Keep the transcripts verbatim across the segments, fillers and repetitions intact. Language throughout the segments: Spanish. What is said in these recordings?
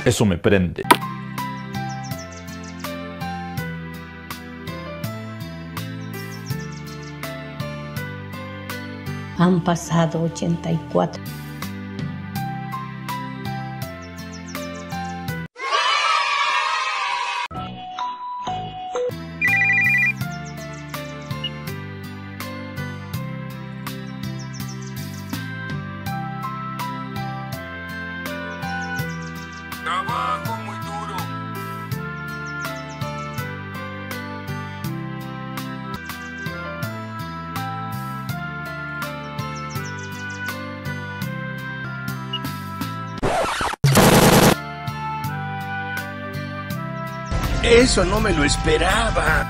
Eso me prende. Han pasado ochenta y cuatro. Trabajo muy duro. Eso no me lo esperaba.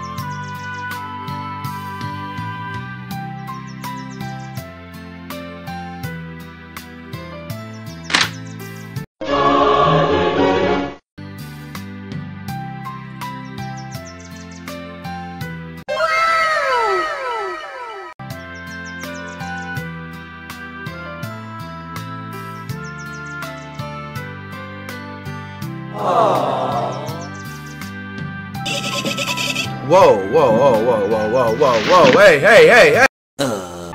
Whoa, whoa, whoa, whoa, whoa, whoa, whoa, whoa, hey, hey, hey, hey! Uh.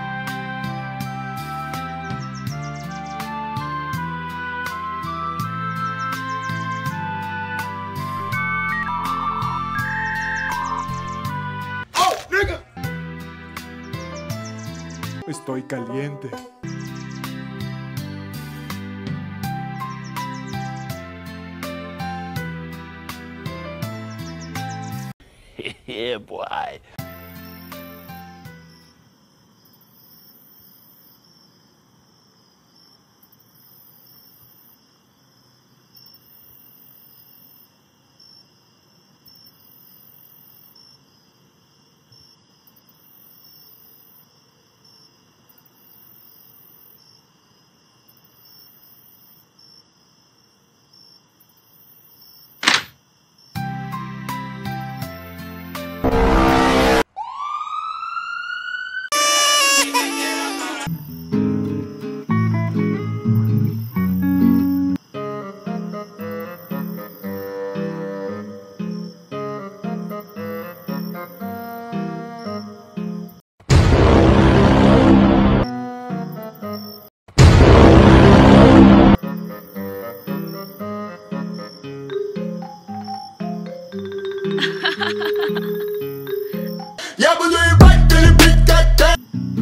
Oh, nigga. Estoy caliente. Yeah, boy. Yeah, but you ain't right till you beat that that.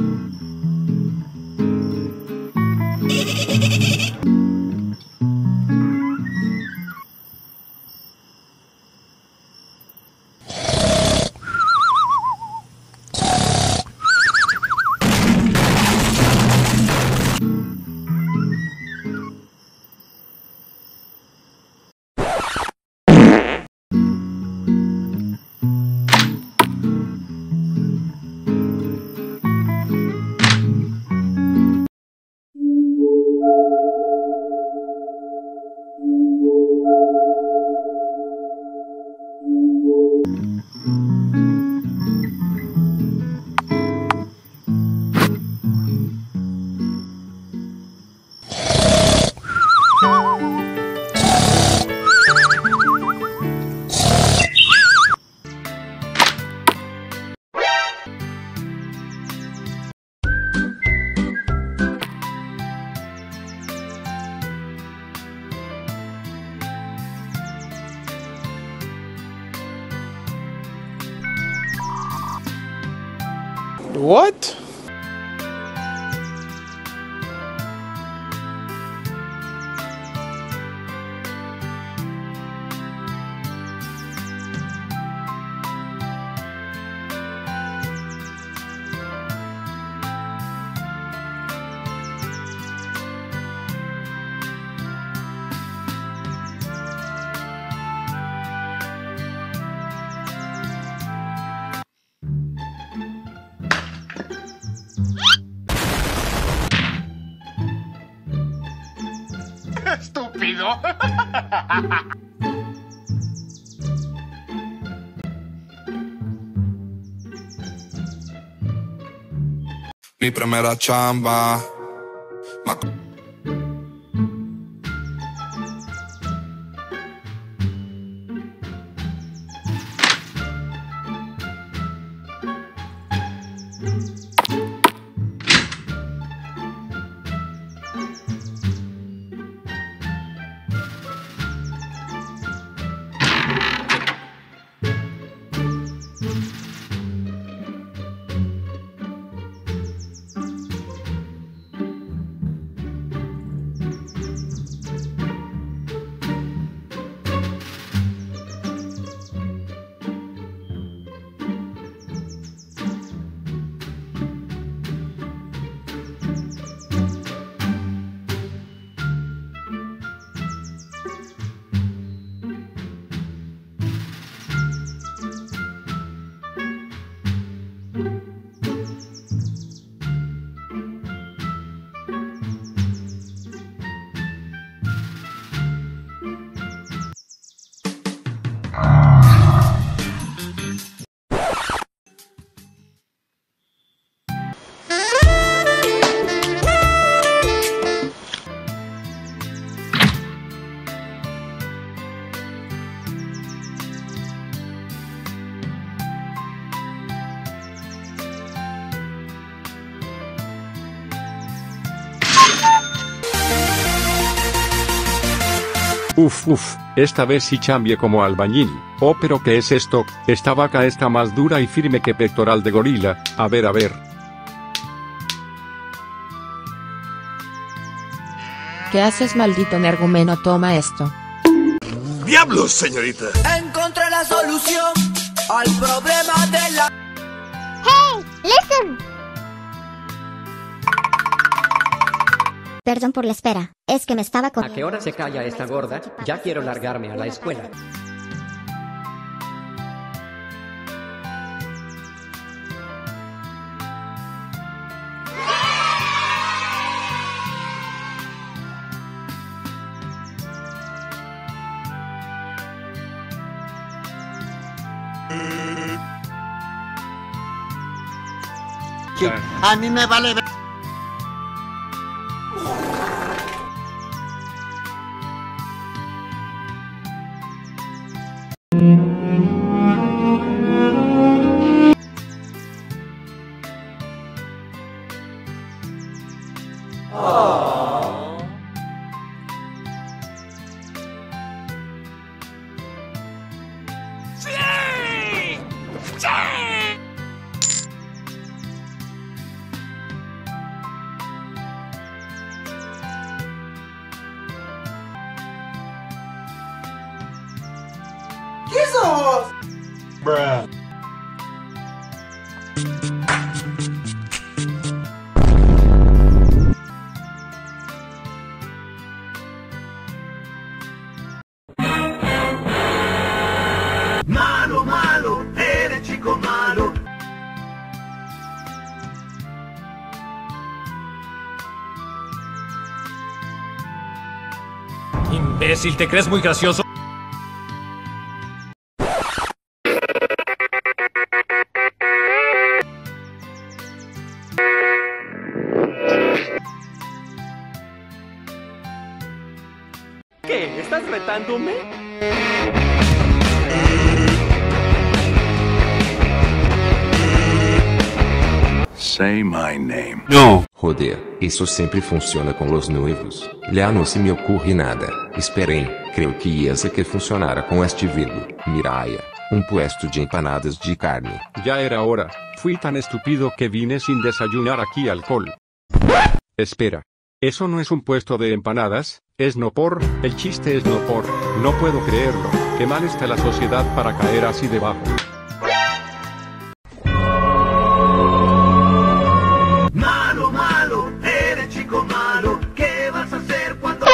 What? Estúpido. Mi primera chamba. Ma- Uf uf, esta vez sí chambié como albañil. Oh, pero ¿qué es esto? Esta vaca está más dura y firme que pectoral de gorila. A ver, a ver. ¿Qué haces, maldito energúmeno? Toma esto. ¡Diablos, señorita! Encontré la solución al problema de la... Hey, listen. Perdón por la espera, es que me estaba con... ¿A qué hora se calla esta gorda? Ya quiero largarme a la escuela. A mí me vale... ¿Qué sos? Bruh. Malo, malo, eres chico malo. Imbécil, ¿te crees muy gracioso? ¿Qué? ¿Estás retándome? Say my name. No. Joder, isso sempre funciona com os noivos. Já não se me ocorre nada. Esperem, creio que ia que funcionara com este vídeo. Miraya, um puesto de empanadas de carne. Ya era hora. Fui tan estúpido que vine sin desayunar aquí alcohol. Espera. ¿Eso no es un puesto de empanadas? Es no por, el chiste es no por. No puedo creerlo. Qué mal está la sociedad para caer así debajo. Malo, malo, eres chico malo. ¿Qué vas a hacer cuando...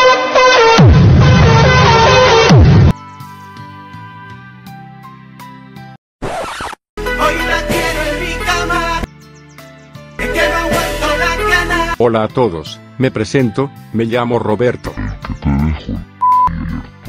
Hoy la quiero en mi cama. Es que no aguanto la gana. Hola a todos, me presento, me llamo Roberto. Que te dejo.